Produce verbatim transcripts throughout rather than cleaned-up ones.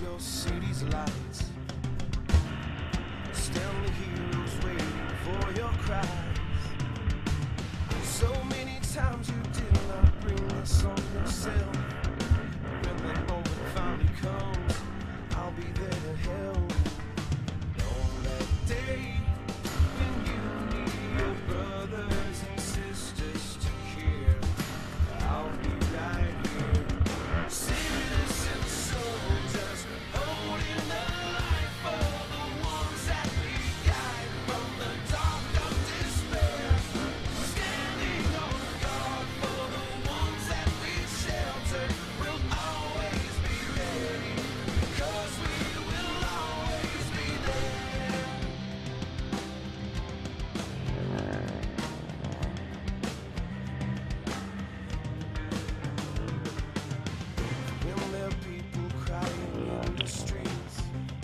your city's lights. Stand the heroes waiting for your cries. So many times you did not bring this on yourself. When that moment finally comes, I'll be there to help. On that day when you need your brothers and sisters to care, I'll be right here. Citizen soldiers holding the light for the ones that we guide from the dark of despair. Standing on guard for the ones that we shelter. We'll always be ready, because we will always be there. When there are people crying in the streets,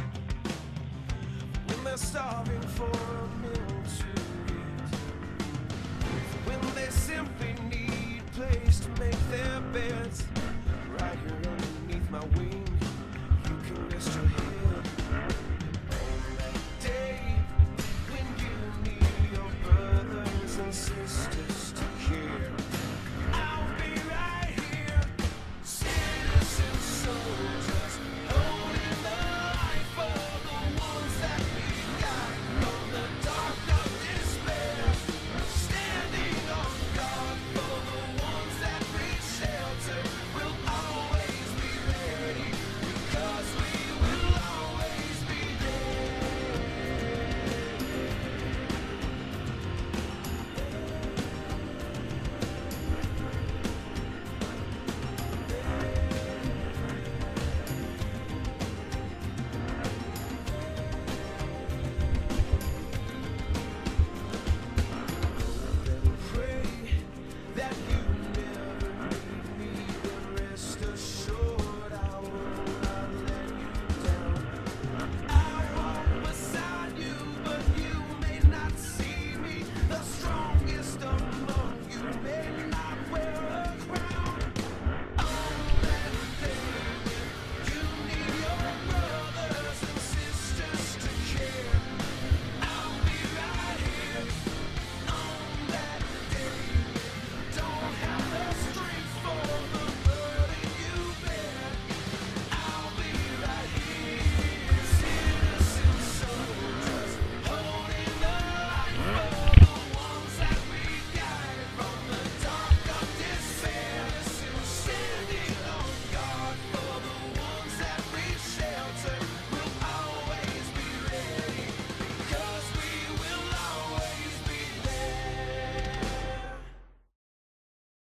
when they're starving for a meal to eat, when they simply need a place to make their beds, right here underneath my wings.